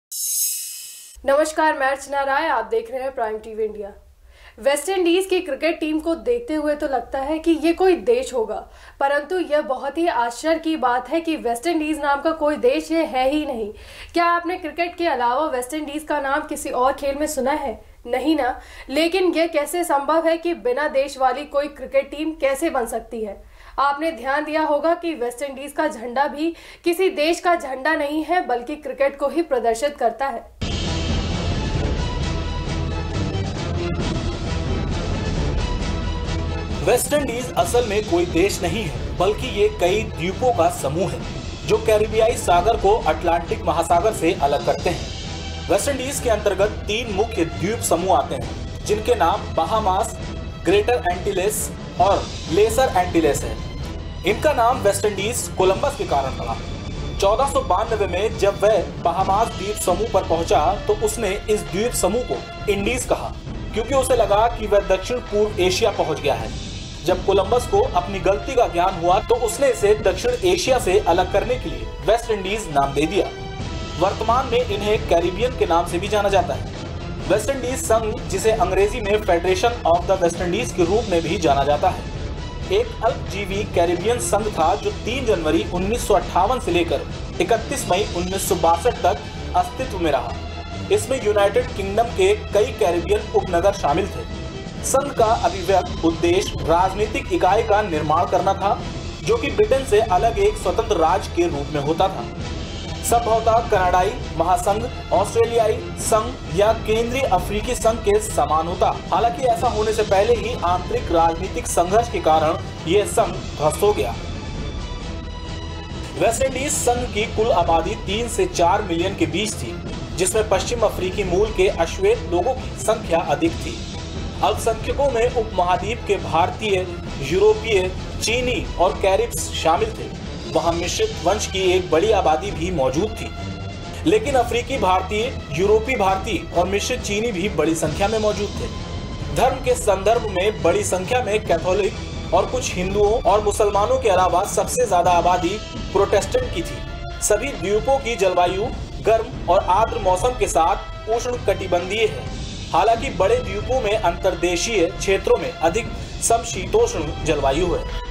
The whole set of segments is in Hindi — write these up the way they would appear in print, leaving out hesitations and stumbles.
नमस्कार, मैं अर्चना राय, आप देख रहे हैं prime TV India. West Indies की क्रिकेट टीम को देखते हुए तो लगता है कि ये कोई देश होगा, परंतु यह बहुत ही आश्चर्य की बात है कि वेस्ट इंडीज नाम का कोई देश ये है ही नहीं। क्या आपने क्रिकेट के अलावा वेस्ट इंडीज का नाम किसी और खेल में सुना है? नहीं ना। लेकिन यह कैसे संभव है कि बिना देश वाली कोई क्रिकेट टीम कैसे बन सकती है? आपने ध्यान दिया होगा कि वेस्ट इंडीज का झंडा भी किसी देश का झंडा नहीं है, बल्कि क्रिकेट को ही प्रदर्शित करता है। वेस्ट इंडीज असल में कोई देश नहीं है, बल्कि ये कई द्वीपों का समूह है जो कैरिबियाई सागर को अटलांटिक महासागर से अलग करते हैं। वेस्ट इंडीज के अंतर्गत 3 मुख्य द्वीप समूह आते हैं, जिनके नाम बहामास, ग्रेटर एंटीलेस और लेसर एंटीलेस है। इनका नाम वेस्ट इंडीज कोलंबस के कारण पड़ा। 1492 में जब वह बहामास द्वीप समूह पर पहुंचा तो उसने इस द्वीप समूह को इंडीज कहा, क्योंकि उसे लगा कि वह दक्षिण पूर्व एशिया पहुंच गया है। जब कोलंबस को अपनी गलती का ज्ञान हुआ तो उसने इसे दक्षिण एशिया से अलग करने के लिए वेस्ट इंडीज नाम दे दिया। वर्तमान में इन्हें कैरिबियन के नाम से भी जाना जाता है। वेस्ट इंडीज संघ, जिसे अंग्रेजी में federation of the West Indies के रूप में भी जाना जाता है, एक अल्पजीवी कैरिबियन संघ था जो 3 जनवरी 1958 से लेकर 31 मई 1962 तक अस्तित्व में रहा। इसमें यूनाइटेड किंगडम के कई कैरिबियन उपनगर शामिल थे। संघ का अभिव्यक्त उद्देश्य राजनीतिक इकाई का निर्माण करना था, जो कि ब्रिटेन से अलग एक स्वतंत्र राज्य के रूप में होता था। संभवतः कनाडाई महासंघ, ऑस्ट्रेलियाई संघ या केंद्रीय अफ्रीकी संघ के समान होता। हालांकि ऐसा होने से पहले ही आंतरिक राजनीतिक संघर्ष के कारण यह संघ ध्वस्त हो गया। वेस्ट इंडीज संघ की कुल आबादी 3 से 4 मिलियन के बीच थी, जिसमें पश्चिम अफ्रीकी मूल के अश्वेत लोगों की संख्या अधिक थी। अल्पसंख्यकों में उपमहाद्वीप के भारतीय, यूरोपीय, चीनी और कैरिब्स शामिल थे। वहां मिश्रित वंश की एक बड़ी आबादी भी मौजूद थी, लेकिन अफ्रीकी भारतीय, यूरोपीय भारतीय और मिश्रित चीनी भी बड़ी संख्या में मौजूद थे। धर्म के संदर्भ में बड़ी संख्या में कैथोलिक और कुछ हिंदुओं और मुसलमानों के अलावा सबसे ज्यादा आबादी प्रोटेस्टेंट की थी। सभी द्वीपों की जलवायु गर्म और आर्द्र मौसम के साथ उष्णकटिबंधीय है। हालांकि बड़े द्वीपों में अंतर्देशीय क्षेत्रों में अधिक समशीतोष्ण जलवायु है।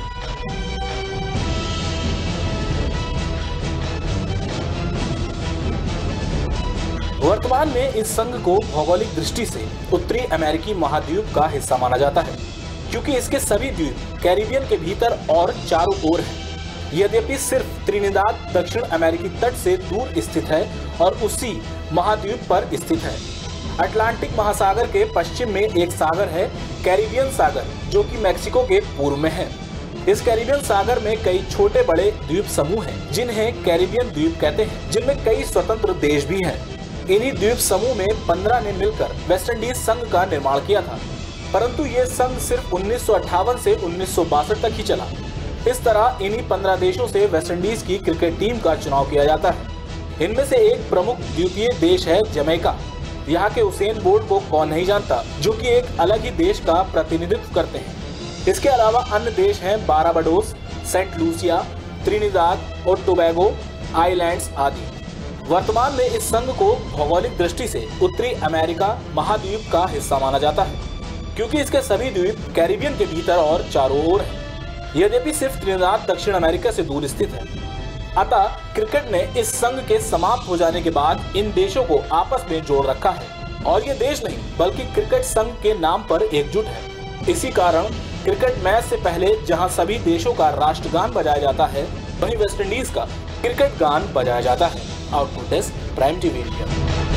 वर्तमान में इस संघ को भौगोलिक दृष्टि से उत्तरी अमेरिकी महाद्वीप का हिस्सा माना जाता है, क्योंकि इसके सभी द्वीप कैरिबियन के भीतर और चारों ओर हैं। यद्यपि सिर्फ त्रिनिदाद दक्षिण अमेरिकी तट से दूर स्थित है और उसी महाद्वीप पर स्थित है। अटलांटिक महासागर के पश्चिम में एक सागर है, कैरिबियन सागर, जो कि मैक्सिको के पूर्व में है। इस कैरिबियन सागर में कई छोटे बड़े द्वीप समूह हैं, जिन्हें कैरिबियन द्वीप कहते हैं, जिनमें कई स्वतंत्र देश भी हैं। इन्हीं द्वीप समूह में 15 ने मिलकर वेस्ट इंडीज संघ का निर्माण किया था, परंतु ये संघ सिर्फ 1958 से 1962 तक ही चला। इस तरह इन्हीं 15 देशों से वेस्ट इंडीज की क्रिकेट टीम का चुनाव किया जाता है। इनमें से एक प्रमुख द्वीपीय देश है जमैका। यहाँ के उसेन बोल्ट को कौन नहीं जानता, जो कि एक अलग ही देश का प्रतिनिधित्व करते हैं। इसके अलावा अन्य देश हैं बारबाडोस, सेंट लूसिया, त्रिनिदाद और टोबैगो आइलैंड्स आदि। वर्तमान में इस संघ को भौगोलिक दृष्टि से उत्तरी अमेरिका महाद्वीप का हिस्सा माना जाता है, क्योंकि इसके सभी द्वीप कैरिबियन के भीतर और चारों ओर हैं। यद्यपि सिर्फ त्रिनिदाद दक्षिण अमेरिका से दूर स्थित है। अतः क्रिकेट ने इस संघ के समाप्त हो जाने के बाद इन देशों को आपस में जोड़ रखा है, और ये देश नहीं बल्कि क्रिकेट संघ के नाम पर एकजुट है। इसी कारण क्रिकेट मैच से पहले जहां सभी देशों का राष्ट्रगान बजाया जाता है, वहीं वेस्ट इंडीज का क्रिकेट गान बजाया जाता है। Output desk, prime TV India.